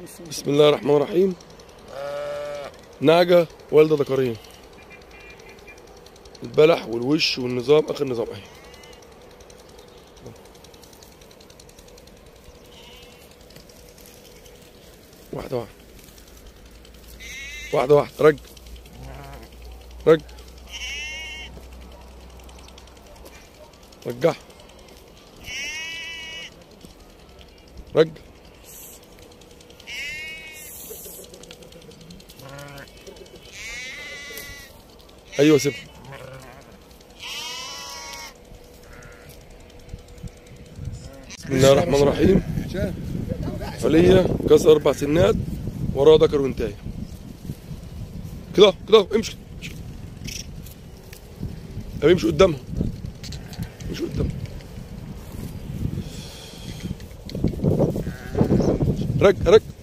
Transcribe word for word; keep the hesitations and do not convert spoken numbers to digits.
بسم الله الرحمن الرحيم. نعجة والدة ذكرين، البلح والوش والنظام اخر نظام اهي. واحدة واحدة واحدة واحدة رج رج رجع رج. ايوه سيبها. بسم الله الرحمن الرحيم. فلية كسر اربع سنات وراه ذكر وانتايه. كده كده امشي امشي قدامها امشي قدامها. رج رج